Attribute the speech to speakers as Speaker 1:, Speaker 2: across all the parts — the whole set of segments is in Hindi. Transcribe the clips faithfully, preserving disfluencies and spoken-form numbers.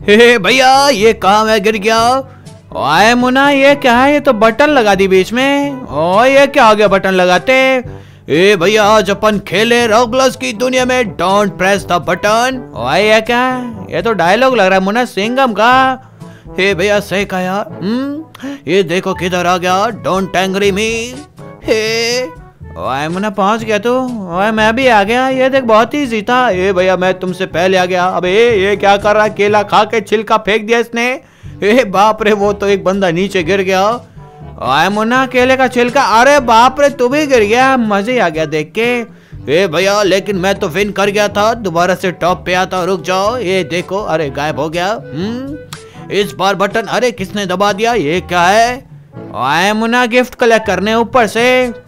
Speaker 1: हे भैया ये कहाँ मैं गिर गया। ओए मुन्ना ये क्या है, ये तो बटन लगा दी बीच में। ओ ये क्या हो गया बटन लगाते। ए भैया आज अपन खेले रोब्लॉक्स की दुनिया में डोंट प्रेस द बटन। ओए ये क्या, ये तो डायलॉग लग रहा है मुन्ना सिंघम का। हे भैया सही कहा यार। हम्म ये देखो किधर आ गया, डोंट एंग्री मी। हे ओए मुन्ना पहुंच गया तू। ओए मैं भी आ गया, ये देख बहुत ही इजी था। ए भैया मैं तुमसे पहले आ गया। अबे ये क्या कर रहा है, केला खा के छिलका फेंक दिया इसने। ए बाप रे वो तो एक बंदा नीचे गिर गया। ओए मुन्ना केले का छिलका, अरे बाप रे तू भी गिर गया, मजे आ गया देख के। ए भैया लेकिन मैं तो विन कर गया था, दोबारा से टॉप पे आता। रुक जाओ ये देखो, अरे गायब हो गया। हम्म इस बार बटन, अरे किसने दबा दिया, ये क्या है। ओए मुन्ना गिफ्ट कलेक्ट करने ऊपर से।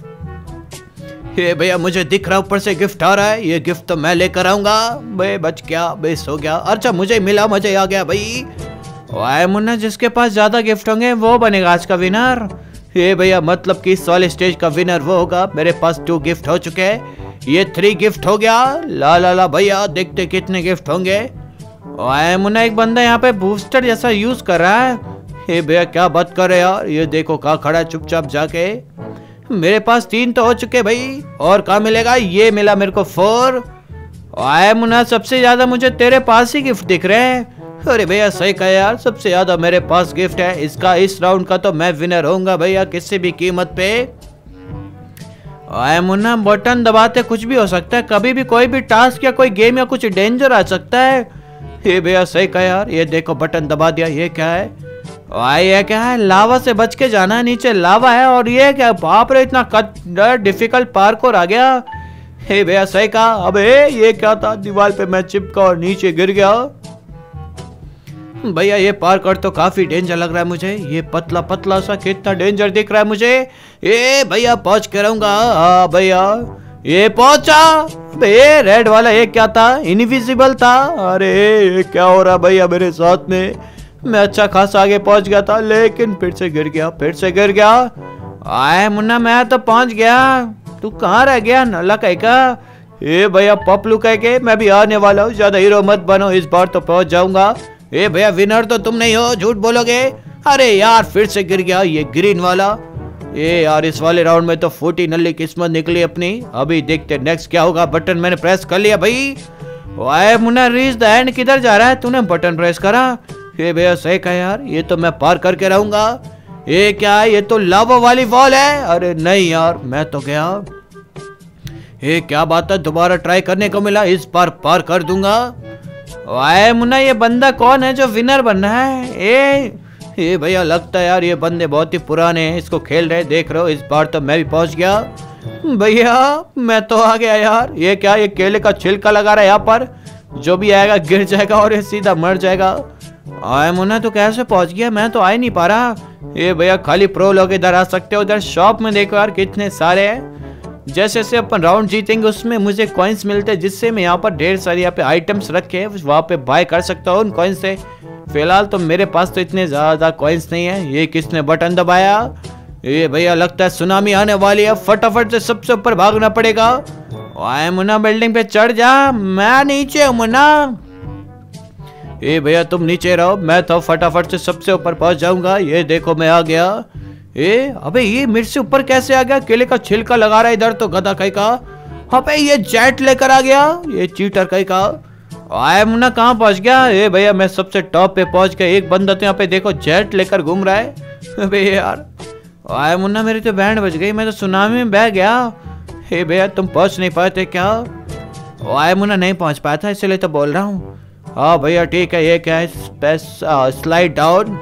Speaker 1: ये भैया मुझे दिख रहा ऊपर से गिफ्ट आ रहा है, ये गिफ्ट तो मैं लेकर आऊंगा। बे बच गया, बेस हो गया। अच्छा मुझे मिला, मजे आ गया भाई। वाह मुन्ना जिसके पास ज्यादा गिफ्ट होंगे वो बनेगा आज का विनर। ये भैया मतलब कि इस वाले स्टेज का विनर वो होगा। मेरे पास टू गिफ्ट हो चुके हैं, ये थ्री गिफ्ट हो गया। ला ला ला भैया देखते कितने गिफ्ट होंगे। वाह मुन्ना एक बंदा यहाँ पे बूस्टर जैसा यूज कर रहा है। ये भैया क्या बात कर रहे यार, ये देखो कहाँ खड़ा है चुपचाप जाके। मेरे पास तीन तो हो चुके भाई, और कहाँ मिलेगा, ये मिला मेरे को फोर। आए मुन्ना सबसे ज्यादा मुझे तेरे पास ही गिफ्ट दिख रहे हैं। अरे भैया सही कहा यार, सबसे ज्यादा मेरे पास गिफ्ट है। इसका इस राउंड का तो मैं विनर होऊंगा भैया किसी भी कीमत पे। आए मुन्ना बटन दबाते कुछ भी हो सकता है, कभी भी कोई भी टास्क या कोई गेम या कुछ डेंजर आ सकता है। ये भैया सही कहा यार, ये देखो बटन दबा दिया। ये क्या है, आए ये क्या है, लावा से बच के जाना है, नीचे लावा है। और ये क्या, बाप रे इतना डिफिकल्ट पार्कोर आ गया। हे भैया सही कहा। अबे ये क्या था, दीवार पे मैं चिपका और नीचे गिर गया। भैया ये पार्कोर तो काफी डेंजर लग रहा है मुझे, ये पतला पतला सा कितना डेंजर दिख रहा है मुझे। ए भैया पहुंच के रहूंगा। हाँ भैया ये पहुंचा। ये रेड वाला ये क्या था, इनविजिबल था। अरे ये क्या हो रहा भैया मेरे साथ में। मैं अच्छा खासा आगे पहुंच गया था लेकिन फिर से गिर गया, फिर से गिर गया। आए मुन्ना मैं तो पहुंच गया, तू कहाँ रह गया नल्ला कहीं का। ए भैया पपलू कह के मैं भी आने वाला हूँ, ज्यादा हीरो मत बनो, इस बार तो पहुंच जाऊंगा। ए भैया विनर तो तुम नहीं हो, झूठ बोलोगे। अरे यार फिर से गिर गया ये ग्रीन वाला। ए यार इस वाले राउंड में तो फूटी नल्ली किस्मत निकली अपनी। अभी देखते नेक्स्ट क्या होगा। बटन मैंने प्रेस कर लिया भाई। वाह मुन्ना रीच द एंड किधर जा रहा है, तूने बटन प्रेस करा। ये भैया सही कहा यार, ये तो मैं पार करके रहूंगा। ये क्या है, ये तो लावा वाली वॉल है। अरे नहीं यार मैं तो गया। ये क्या बात है, दोबारा ट्राई करने को मिला, इस बार पार कर दूंगा। वाह मुन्ना ये बंदा कौन है जो विनर बन रहा है। ए ये भैया लगता है यार ये बंदे बहुत ही पुराने हैं, इसको खेल रहे देख रहे हो। इस बार तो मैं भी पहुंच गया भैया, मैं तो आ गया यार। ये क्या, ये केले का छिलका लगा रहा है यहाँ पर, जो भी आएगा गिर जाएगा और ये सीधा मर जाएगा। आए मुन्ना तो कैसे पहुंच गया, मैं तो आ ही नहीं पा रहा। ये भैया खाली प्रो लोग इधर आ सकते हो, उधर शॉप में देखो यार कितने सारे हैं। जैसे जैसे अपन राउंड जीतेंगे उसमें मुझे कॉइन्स मिलते हैं, जिससे मैं यहाँ पर ढेर सारे यहाँ पे आइटम्स रखे हैं वहाँ पे बाय कर सकता हूँ उन कॉइन्स से। फिलहाल तो मेरे पास तो इतने ज्यादा कॉइन्स नहीं है। ये किसने बटन दबाया, ये भैया लगता है सुनामी आने वाली है, फटाफट से सबसे ऊपर भागना पड़ेगा। आए मुन्ना बिल्डिंग पे चढ़ जा, मैं नीचे हूँ मुन्ना। ए भैया तुम नीचे रहो, मैं तो फटाफट से सबसे ऊपर पहुंच जाऊंगा। ये देखो मैं आ गया। ए अबे ये मेरे से ऊपर कैसे आ गया, केले का छिलका लगा रहा है इधर तो गधा कहीं का। अबे ये जेट लेकर आ गया, ये चीटर कहीं का। आए मुन्ना कहाँ पहुंच गया। ए भैया मैं सबसे टॉप पे पहुंच गया। एक बंदा तो यहाँ पे देखो जेट लेकर घूम रहा है। अबे यार आए मुन्ना मेरी तो बैंड बज गई, मैं तो सुनामी में बह गया। हे भैया तुम पहुंच नहीं पाए थे क्या। आए मुन्ना नहीं पहुंच पाया था इसलिए तो बोल रहा हूँ। हाँ भैया ठीक है। ये क्या है, स्लाइड डाउन।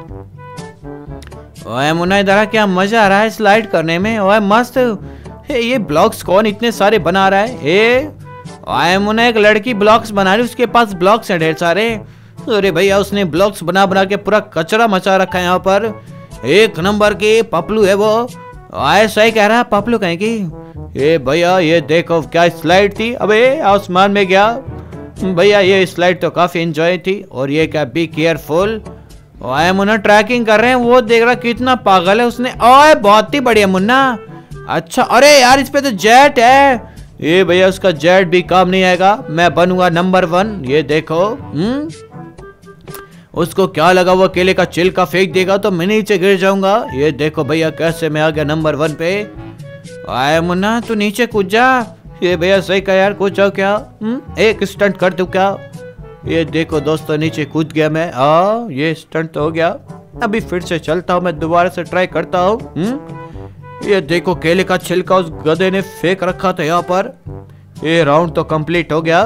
Speaker 1: ओए मुन्ना इधर क्या मजा आ रहा है स्लाइड करने में। ओए मस्त। ये ब्लॉक्स कौन इतने सारे बना रहा है। ए ओए मुन्ना एक लड़की ब्लॉक्स बना रही, उसके पास ब्लॉक्स हैं ढेर सारे। अरे भैया उसने ब्लॉक्स बना बना के पूरा कचरा मचा रखा है यहाँ पर। एक नंबर की पपलू है वो। आए सही कह रहा है पपलू कहीं की। ये भैया ये देखो क्या स्लाइड थी, अबे आसमान में गया भैया। ये स्लाइड तो काफी एंजॉय थी। और ये क्या, बी केयरफुल। ओए मुन्ना ट्रैकिंग कर रहे हैं, वो देख रहा कितना पागल है उसने। ओए बहुत ही बढ़िया मुन्ना। अच्छा अरे यार इस पे तो जेट है। ये भैया उसका जेट भी काम नहीं आएगा, मैं बनूंगा नंबर वन। ये देखो। हम्म उसको क्या लगा वो केले का छिलका फेंक देगा तो मैं नीचे गिर जाऊंगा। ये देखो भैया कैसे मैं आ गया नंबर वन पे। आए मुन्ना तू नीचे कूद जा। ये भैया सही कहा यार, कूद जाओ क्या? हुँ? एक स्टंट कर दूं क्या? ये देखो दोस्तों नीचे कूद गया मैं। आ, ये स्टंट तो हो गया। अभी फिर से चलता हूँ, मैं दोबारा से ट्राई करता हूँ। ये देखो केले का छिलका उस गधे ने फेंक रखा था यहाँ पर। ये राउंड तो कंप्लीट हो गया।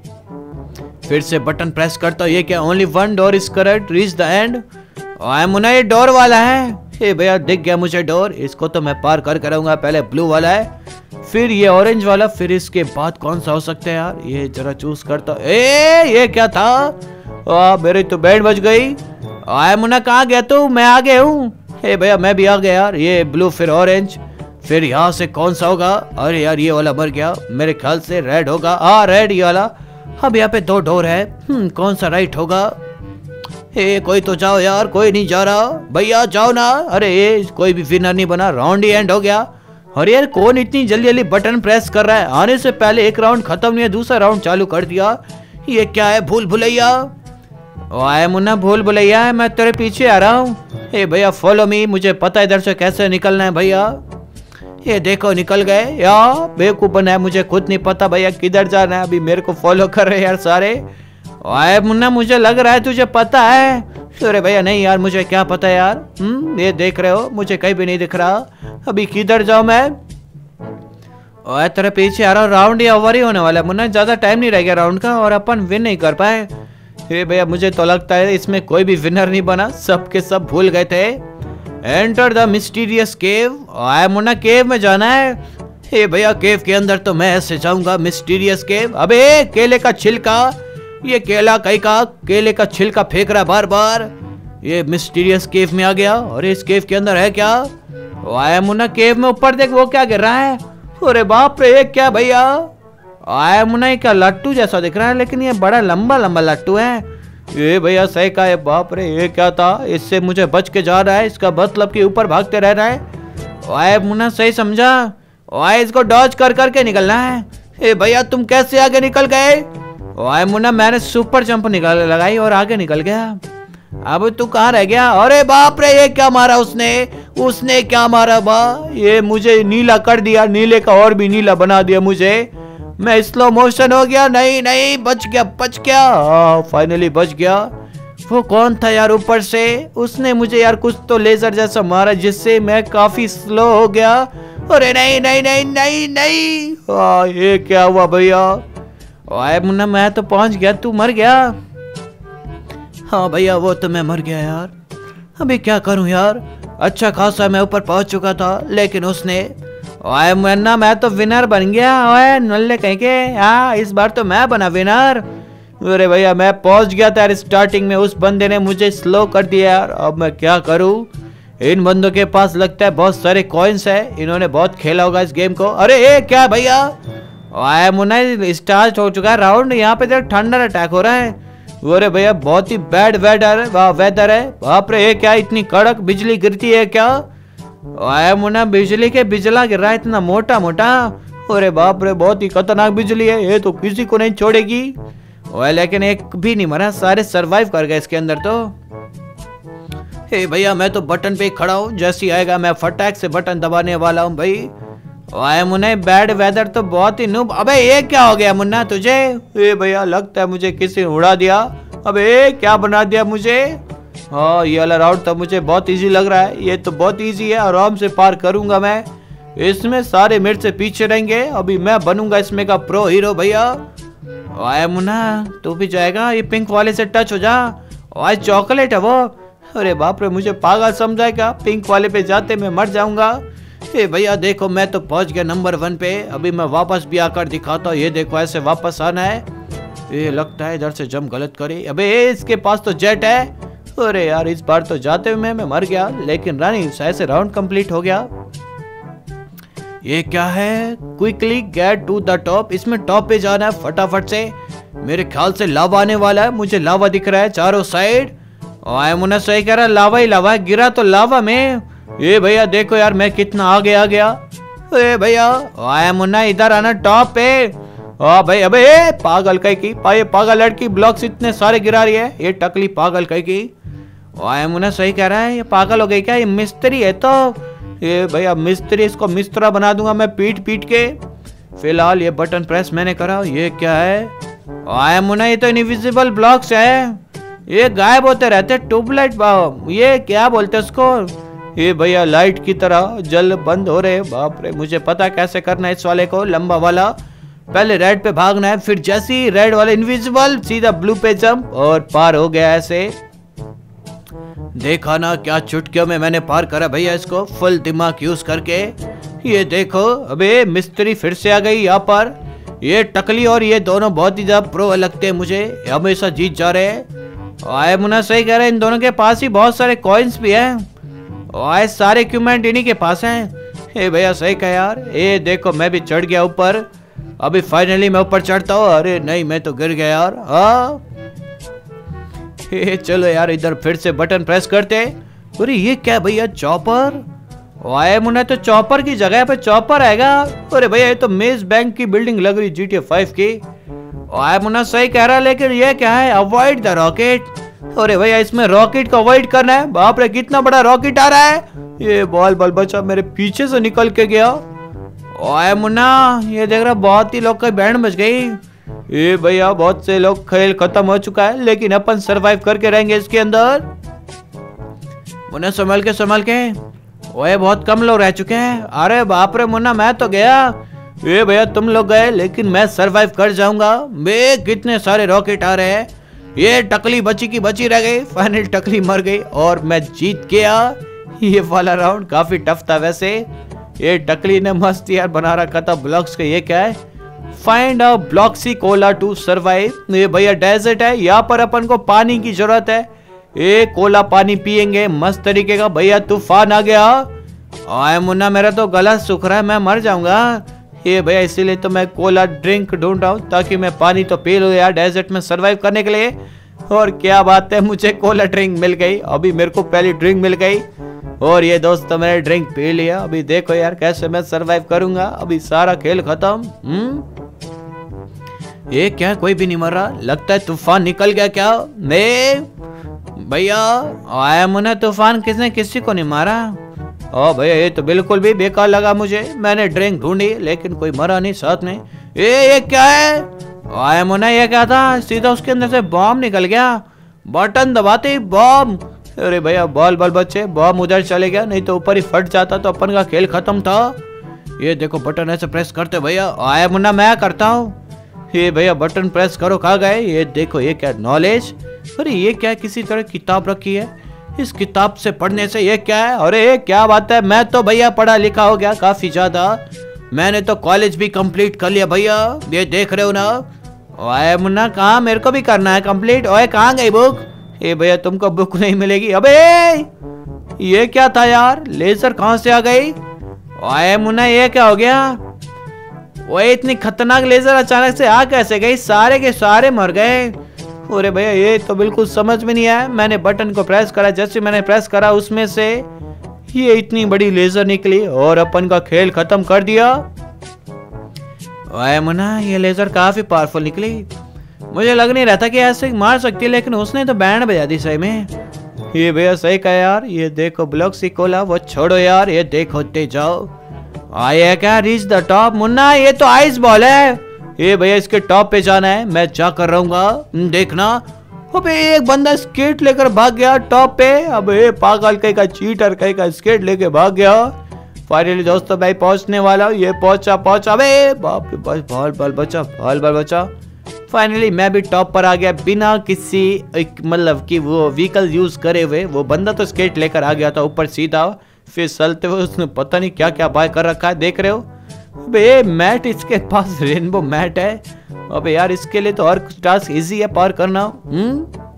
Speaker 1: फिर से बटन प्रेस करता हूँ। ये क्या? Only one door is correct, reach the end. आई मुन्ना ये डोर वाला है। ये भैया दिख गया मुझे डोर, इसको तो मैं पार कर करूंगा। पहले ब्लू वाला है, फिर ये ऑरेंज वाला, फिर इसके बाद कौन सा हो सकता है यार? ये जरा चूज करता हूँ। ए ये क्या था? आ, मेरी तो बैंड बज गई। आए मुन्ना कहाँ गया तू? मैं आ गया हूँ। हे भैया मैं भी आ गया यार। ये ब्लू फिर ऑरेंज, फिर यहाँ से कौन सा होगा? अरे यार ये वाला मर गया, मेरे ख्याल से रेड होगा। हाँ रेड ये वाला। अब यहाँ पे दो डोर है, हम्म कौन सा राइट होगा? हे कोई तो जाओ यार, कोई नहीं जा रहा। भैया जाओ ना। अरे ये कोई भी विनर नहीं बना, राउंड ही एंड हो गया। अरे यार कौन इतनी जल्दी जल्दी बटन प्रेस कर रहा है? आने से पहले एक राउंड खत्म नहीं है, दूसरा राउंड चालू कर दिया। ये क्या है? भूल भुलैया। आए मुन्ना भूल भुलैया है, मैं तेरे पीछे आ रहा हूँ। हे भैया फॉलो मी, मुझे पता है इधर से कैसे निकलना है भैया। ये देखो निकल गए यार, बेवकूफ बना है, मुझे खुद नहीं पता भैया किधर जाना है। अभी मेरे को फॉलो कर रहे हैं यार सारे। आए मुन्ना मुझे लग रहा है तुझे पता है। अरे भैया नहीं यार, मुझे क्या पता है यार। हम्म ये देख रहे हो मुझे कहीं भी नहीं दिख रहा। अभी किधर जाऊं मैं? और तेरे पीछे आ रहा हूँ। राउंड ही ओवर ही होने वाला है मुन्ना, ज्यादा टाइम नहीं रह गया राउंड का और अपन विन नहीं कर पाए। हे भैया मुझे तो लगता है इसमें कोई भी विनर नहीं बना, सब के सब भूल गए थे। Enter the mysterious cave. आए मुन्ना केव में जाना है। हे भैया केव के अंदर तो मैं ऐसे जाऊंगा, मिस्टीरियस केव। अबे केले का छिलका, ये केला कहीं का केले का छिलका फेंक रहा बार बार। ये मिस्टीरियस केव में आ गया। और इस केव के अंदर है क्या? आया मुन्ना केव में ऊपर देख वो क्या गिर रहा है। अरे बाप रे ये क्या भैया? आया मुन्ना ये क्या लट्टू जैसा दिख रहा है, लेकिन ये बड़ा लंबा लंबा लट्टू है। ये भैया सही का है। बाप रे ये क्या था? इससे मुझे बच के जा रहा है, इसका मतलब कि ऊपर भागते रह रहा है। आया मुन्ना सही समझा। आया इसको डॉज कर करके निकलना है। ए भैया तुम कैसे आगे निकल गए? आया मुन्ना मैंने सुपर जंप निकाल लगाई और आगे निकल गया। अब तू कहाँ रह गया? अरे बाप रे ये क्या मारा उसने? उसने क्या मारा बा? ये मुझे नीला कर दिया, नीले का और भी नीला बना दिया मुझे। मैं स्लो मोशन हो गया। नहीं नहीं बच गया बच गया। हाँ फाइनली बच गया। वो कौन था यार ऊपर से? उसने मुझे यार कुछ तो लेजर जैसा मारा जिससे मैं काफी स्लो हो गया। अरे नहीं नहीं नहीं नहीं नहीं। हाँ ये क्या हुआ भैया? आए मुन्ना मैं तो पहुंच गया, तू मर गया। हाँ भैया वो तो मैं मर गया यार। अभी क्या करूं यार? अच्छा खासा मैं ऊपर पहुंच चुका था, लेकिन उसने। ओए मुन्ना मैं तो विनर बन गया। ओए नल्ले कहीं के। हाँ इस बार तो मैं बना विनर। अरे भैया मैं पहुंच गया था यार स्टार्टिंग में, उस बंदे ने मुझे स्लो कर दिया यार। अब मैं क्या करूं? इन बंदों के पास लगता है बहुत सारे कॉइन्स है, इन्होंने बहुत खेला होगा इस गेम को। अरे ये क्या भैया? ओए मुन्ना स्टार्ट हो चुका है राउंड। यहाँ पे थंडर अटैक हो रहा है। अरे भैया बहुत ही बैड वेदर है, वेदर है। बाप रे ये क्या इतनी कड़क बिजली गिरती है क्या? आया मुन्ना बिजली के बिजला गिर रहा है इतना मोटा मोटा। अरे बाप रे बहुत ही खतरनाक बिजली है, ये तो किसी को नहीं छोड़ेगी। ओए लेकिन एक भी नहीं मरा, सारे सरवाइव कर गए इसके अंदर तो। हे भैया मैं तो बटन पे खड़ा हूँ, जैसे ही आएगा मैं फटाक से बटन दबाने वाला हूँ भाई। आया मुन्ना बैड वेदर तो बहुत ही नूब। अबे ये क्या हो गया मुन्ना तुझे? ए भैया लगता है मुझे किसी ने उड़ा दिया। अबे क्या बना दिया मुझे? हाँ ये वाला राउंड तो मुझे बहुत इजी लग रहा है, ये तो बहुत इजी है, आराम से पार करूंगा मैं। इसमें सारे मेरे से पीछे रहेंगे, अभी मैं बनूंगा इसमें का प्रो हीरो भैया। आया मुन्ना तू भी जाएगा? ये पिंक वाले से टच हो जा। आज चॉकलेट है वो। अरे बाप रे मुझे पागल समझा क्या? पिंक वाले पे जाते मैं मर जाऊंगा। ए भैया देखो मैं तो पहुंच गया नंबर वन पे। अभी मैं वापस भी आकर दिखाता हूँ। ये देखो ऐसे वापस आना है। ये लगता है इधर से जंप गलत करे। अबे इसके पास तो जेट है। अरे यार इस बार तो जाते हुए मैं, मैं मर गया, लेकिन रानी ऐसे राउंड कंप्लीट हो गया। ये क्या है? Quickly get to the top. इसमें टॉप पे जाना है फटाफट से। मेरे ख्याल से लावा आने वाला है, मुझे लावा दिख रहा है चारों साइड। आया मुन्ना सही कह रहा, लावा ही लावा है, गिरा तो लावा में। ये भैया देखो यार मैं कितना आगे आ गया। ए भैया आया मुन्ना इधर आना टॉप पे। हाँ भाई, अबे पागल कहीं की, ये पागल लड़की ब्लॉक्स इतने सारे गिरा रही है, ये टकली पागल कहीं की। आए मुन्ना सही कह रहा है, ये पागल हो गई क्या, ये मिस्त्री है तो ये भैया मिस्त्री, इसको मिस्त्रा बना दूंगा मैं पीट पीट के। फिलहाल ये बटन प्रेस मैंने करा, ये क्या है? आए मुन्ना ये तो इनविजिबल ब्लॉक्स है, ये गायब होते रहते, ट्यूबलाइट, ये क्या बोलते उसको, ये भैया लाइट की तरह जल बंद हो रहे। बाप रे, मुझे पता कैसे करना है इस वाले को, लंबा वाला। पहले रेड पे भागना है, फिर जैसे ही रेड वाले इनविजिबल सीधा ब्लू पे जंप और पार हो गया। ऐसे देखा ना क्या चुटकियों में मैंने पार करा भैया इसको, फुल दिमाग यूज करके। ये देखो, अबे मिस्त्री फिर से आ गई यहाँ पर। ये टकली और ये दोनों बहुत ही ज्यादा प्रो लगते हैं मुझे, हमेशा जीत जा रहे हैं। आए मुन्ना सही कह रहे हैं, इन दोनों के पास ही बहुत सारे कॉइन्स भी हैं, आए सारे इक्विपमेंट इन्हीं के पास हैं। हे भैया सही कहा यार। ये देखो मैं भी चढ़ गया ऊपर, अभी फाइनली मैं ऊपर चढ़ता हूँ। अरे नहीं, मैं तो गिर गया यार। हाँ चलो यार, इधर फिर से बटन प्रेस करते। अरे ये क्या भैया, चॉपर? आए मुन्ना तो चॉपर की जगह पे चॉपर आएगा। अरे भैया ये तो मेज बैंक की बिल्डिंग लग रही जी टी ए फाइव की। आए मुन्ना सही कह रहा है, लेकिन ये क्या है, अवॉइड द रॉकेट। अरे भैया इसमें रॉकेट को अवॉइड करना है। बाप रे कितना बड़ा रॉकेट आ रहा है। ये बॉल बॉल बच्चा मेरे पीछे से निकल के गया। आए मुन्ना ये देख रहा, बहुत ही लोग की बैंड बज गई। ये भैया बहुत से लोग खेल खत्म हो चुका है, लेकिन अपन सरवाइव करके रहेंगे इसके अंदर। मुन्ना संभल के संभल के, ओए बहुत कम लोग रह चुके हैं। अरे बाप रे मुन्ना मैं तो गया। ये भैया तुम लोग गए, लेकिन मैं सरवाइव कर जाऊंगा। बे कितने सारे रॉकेट आ रहे हैं। ये टकली बची की बची रह गई, फाइनल टकली मर गई और मैं जीत गया। ये वाला राउंड काफी टफ था वैसे। ये टकली ने मस्त यार बना रखा था ब्लॉक्स का। ये क्या है, find a Bloxy cola to survive. ये भैया डेजर्ट है, यहाँ पर अपन को पानी की जरूरत है। ये कोला पानी पियेंगे मस्त तरीके का। भैया तूफान आ गया। आए मुन्ना मेरा तो गला सूख रहा है, मैं मर जाऊंगा। ये भैया इसीलिए तो मैं कोला ड्रिंक ढूंढ रहा हूँ, ताकि मैं पानी तो पी लूँ यार डेजर्ट में सरवाइव करने के लिए। और क्या बात है, मुझे कोला ड्रिंक मिल गई। अभी मेरे को पहली ड्रिंक मिल गई और ये दोस्तों मैंने ड्रिंक पी लिया। अभी देखो यार कैसे मैं सरवाइव करूंगा। अभी सारा खेल खत्म। हम्म ये क्या, कोई भी नहीं मर रहा। लगता है तूफान निकल गया क्या? नहीं भैया आया मुन्ना, तूफान किसने किसी को नहीं मारा। ओ भैया ये तो बिल्कुल भी बेकार लगा मुझे। मैंने ड्रिंक ढूंढी लेकिन कोई मरा नहीं साथ में। ए ये क्या है? आया मुन्ना ये क्या था, सीधा उसके अंदर से बॉम्ब निकल गया। बटन दबाते ही बॉम्ब। अरे भैया बॉल बॉल बच्चे, बॉम्ब उधर चले गया, नहीं तो ऊपर ही फट जाता तो अपन का खेल खत्म था। ये देखो बटन ऐसे प्रेस करते भैया। आया मुन्ना मैं करता हूँ। ये भैया बटन प्रेस करो, कहाँ गए? ये देखो ये क्या, नॉलेज। अरे ये क्या, किसी तरह किताब रखी है। इस किताब से पढ़ने से ये क्या है? अरे क्या बात है, मैं तो भैया पढ़ा लिखा हो गया काफी ज्यादा। मैंने तो कॉलेज भी कंप्लीट कर लिया भैया, ये देख रहे हो ना। ओए मुन्ना कहाँ, मेरे को भी करना है कंप्लीट। ओए कहाँ गई बुक? ये भैया तुमको बुक नहीं मिलेगी। अबे ये क्या था यार, लेजर कहाँ से आ गई? ओए मुन्ना ये क्या हो गया? ओए इतनी खतरनाक लेजर अचानक से आ कैसे गई? सारे के सारे मर गए। अरे भैया ये तो बिल्कुल समझ में नहीं आया। मैंने बटन को प्रेस करा, जैसे मैंने प्रेस करा उसमें से ये इतनी बड़ी लेजर निकली और अपन का खेल खत्म कर दिया। ओए मुन्ना ये लेजर काफी पावरफुल निकली। मुझे लग नहीं रहा था कि ऐसे मार सकती है, लेकिन उसने तो बैंड बजा दी सही में। ये भैया सही कहा यार। ये देखो ब्लॉक्सी कोला, वो छोड़ो यार, ये देखो होते जाओ। आया क्या, रीच द टॉप। मुन्ना ये तो आइस बॉल है। ये भैया इसके टॉप पे जाना है, मैं जा कर रहूंगा, देखना। अबे एक बंदा स्केट लेकर भाग गया टॉप पे। अबे पागल कहीं का, चीटर कहीं का, स्केट लेके भाग गया। फाइनली दोस्तों भाई पहुंचने वाला हूँ। ये पहुंचा पहुंचा। अबे बाप रे, बस बॉल बॉल बचा, बॉल बॉल बचा। फाइनली मैं भी टॉप पर आ गया बिना किसी मतलब कि वो व्हीकल यूज करे हुए। वो बंदा तो स्केट लेकर आ गया था ऊपर सीधा, फिर चलते हुए उसने पता नहीं क्या क्या बाय कर रखा है, देख रहे हो। अबे मैट, इसके पास रेनबो मैट है। अबे यार इसके लिए तो और टास्क इजी है पार करना। हम्म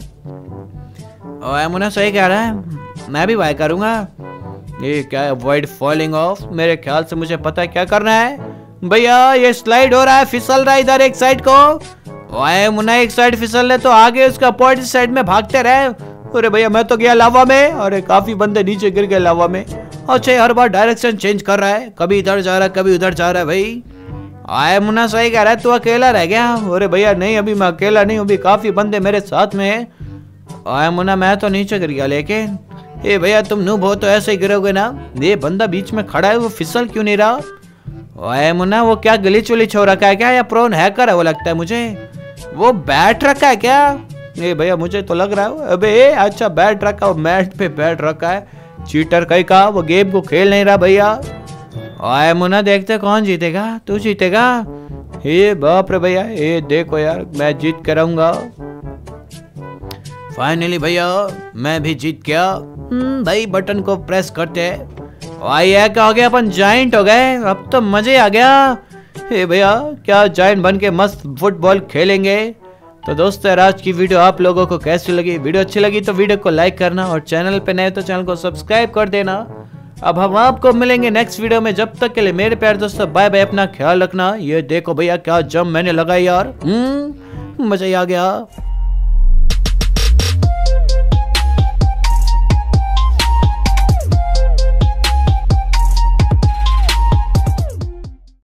Speaker 1: ओए मुन्ना सही कह रहा है, मैं भी बाय करूंगा। ये क्या है, अवॉइड फॉलिंग ऑफ। मेरे ख्याल से मुझे पता है क्या करना है। भैया ये स्लाइड हो रहा है, फिसल रहा है इधर एक साइड को। ओए मुन्ना एक साइड फिसल रहे तो आगे उसका अपोजिट साइड में भागते रहे। अरे भैया मैं तो गया लावा में। अरे काफी बंदे नीचे गिर गए लावा में। अच्छा हर बार डायरेक्शन चेंज कर रहा है, कभी इधर जा रहा है कभी उधर जा रहा है भाई। आए मुन्ना सही कह रहा है, तू अकेला रह गया। अरे भैया नहीं, अभी मैं अकेला नहीं हूँ, अभी काफी बंदे मेरे साथ में है। आए मुन्ना मैं तो नीचे गिर गया, लेकिन ए भैया तुम नूब हो तो ऐसे ही गिरोगे ना। ये बंदा बीच में खड़ा है, वो फिसल क्यों नहीं रहा। आए मुन्ना वो क्या गलीच वलीच हो रखा है क्या, या प्रोन हैकर है वो, लगता है मुझे वो बैठ रखा है क्या। ए भैया मुझे तो लग रहा है, अबे अच्छा बैठ रखा, वो मैट पे बैठ रखा है। चीटर कहीं का, वो गेम को खेल नहीं रहा भैया। आए मुन्ना देखते कौन जीतेगा, तू जीतेगा। ये बाप रे भैया, ये देखो यार मैं जीत कर आऊंगा। फाइनली भैया मैं भी जीत गया। भाई बटन को प्रेस करते हैं। आइए क्या हो गया, अपन जाइंट हो गए, अब तो मजे आ गया। हे भैया क्या जाइंट बन के मस्त फुटबॉल खेलेंगे। तो दोस्तों यार आज की वीडियो आप लोगों को कैसी लगी, वीडियो अच्छी लगी तो वीडियो को लाइक करना, और चैनल पे नए तो चैनल को सब्सक्राइब कर देना। अब हम आपको मिलेंगे नेक्स्ट वीडियो में, जब तक के लिए मेरे प्यारे दोस्तों बाय बाय, अपना ख्याल रखना। ये देखो भैया क्या जम मैंने लगाई यार, हम्म मजा ही आ गया।